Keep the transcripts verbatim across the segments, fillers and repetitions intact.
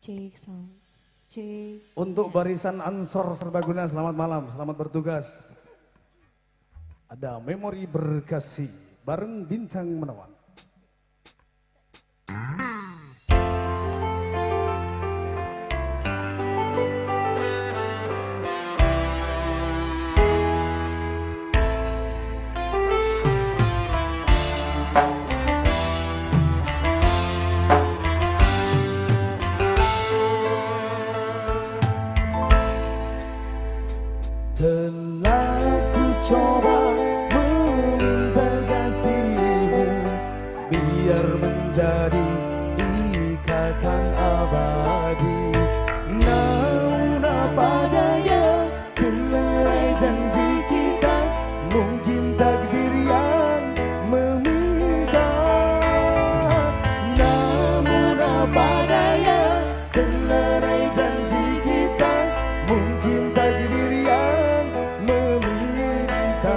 Cek sound. Cek. Untuk barisan Ansor Serbaguna, selamat malam, selamat bertugas. Ada Memori Berkasih bareng Bintang Menawan. Telah ku coba meminta kasihmu, biar menjadi ikatan abadi. Namun apa daya, kelerai janji kita, mungkin takdir yang meminta. Namun apa daya, kelerai janji kita, mungkin takdir yang meminta.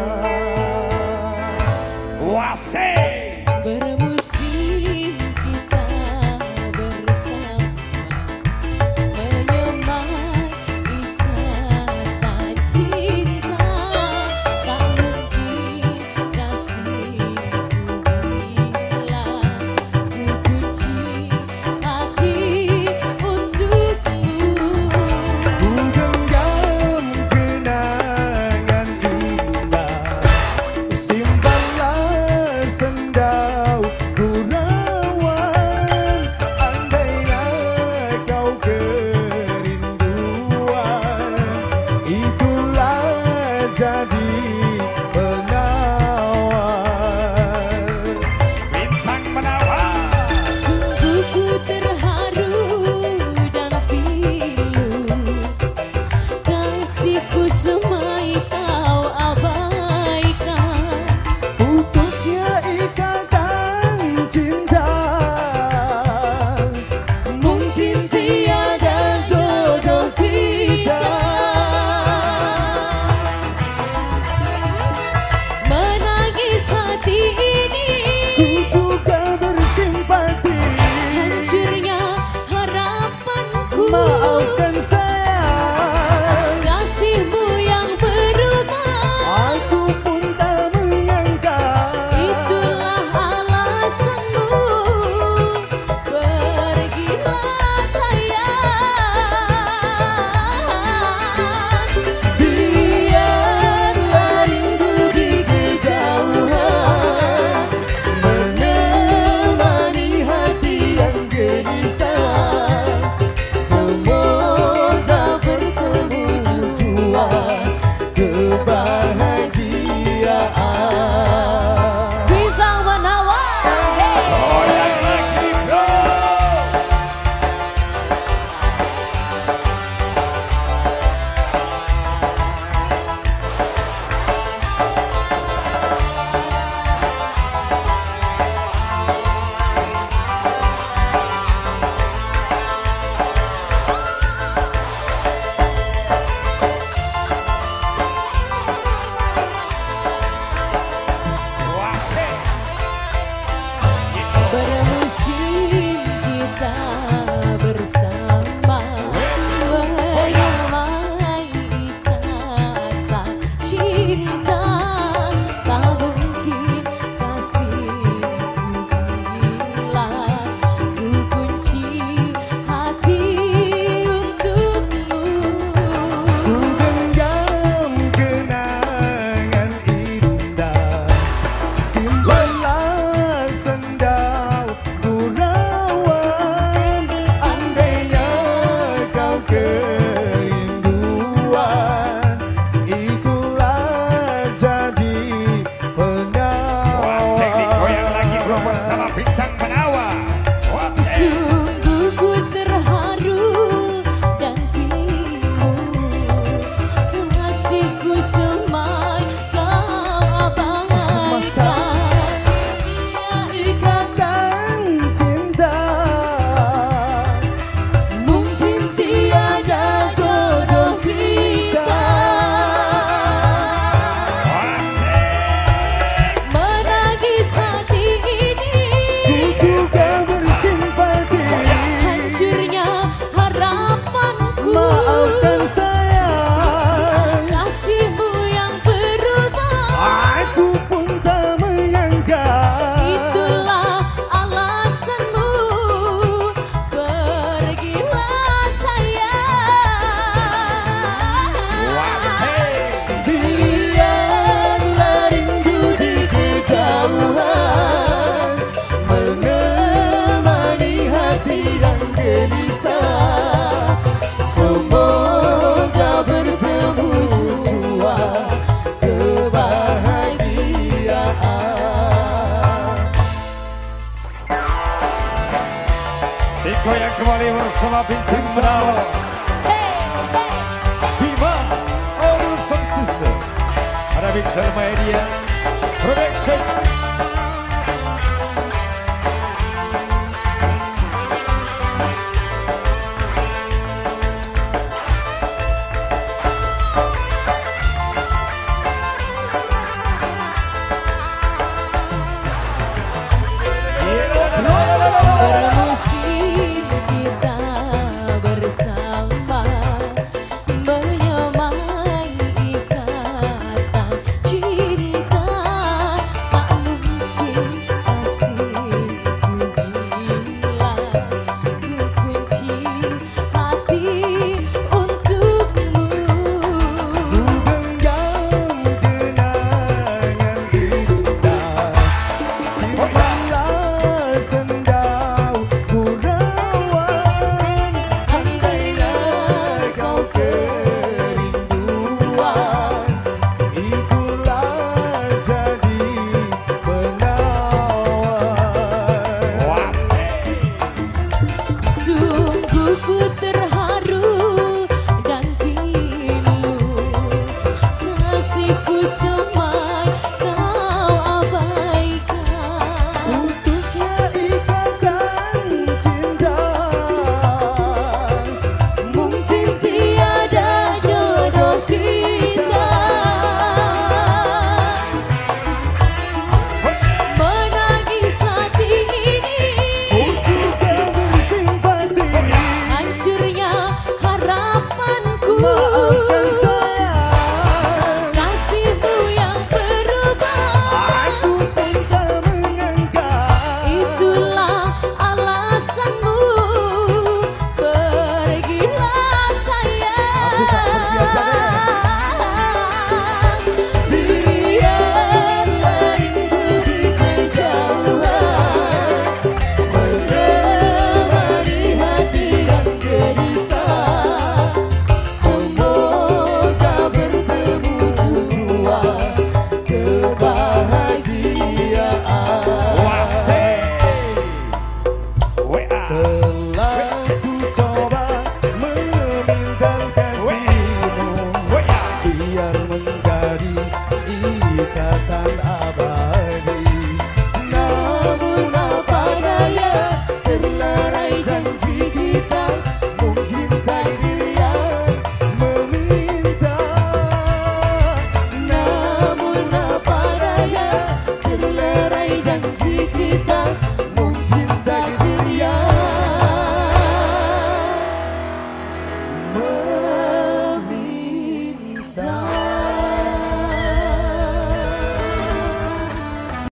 Wasih Bermusim kita bersama, menyemai ikatan cinta. Tak mungkin kasihku hilang, ku kunci hati untukmu. ku genggam kenangan indah, simpanlah sendau ku rawat. Andailah kau kerinduan, itulah jadi penawar. Bintang Menawan. Sungguh ku terharu dan pilu, kasihku semai kau abaikan. Putusnya ikatan cinta, mungkin tiada jodoh kita. Menangis hati ini, Ku juga bersimpati, hancurnya harapanku. maafkan sayang, Kasihmu yang berubah, aku pun tak menyangka. itulah alasanmu. Pergilah sayang, Biarlah rindu di kejauhan menemani hati yang gelisah. Semoga Digoyang kembali bersama bintang penawar Bima Urusan Susu. Ada Pixel Media Production. Bermusim kita bersama menyamai ikatan cinta. Tak mungkin kasihku bila ku kunci hati untukmu. Ku genggam kenangan kita, simpanlah sendau ku rawan. Andailah kau kerinduan, itulah jadi penawar. Sungguh ku terharu dan pilu, kasihku semai kau abaikan. Putusnya ikatan cinta, Mungkin tiada jodoh kita. Menangis hati ini, juga bersimpati. hancurnya harapanku. Maafkan sayang, Kasihmu yang berubah, aku pun tak menyangka. itulah alasanmu. Pergilah sayang. Aku tak pergi aja deh. Biarlah rindu di kejauhan menemani hati yang gelisah. Semoga bertemu dua kebahagiaan. Telah ku coba meminta kasihmu, biar menjadi ikatan abadi. Namun apa daya, terlerai janji kita. Mungkin takdir yang meminta. Namun apa daya, terlerai janji kita.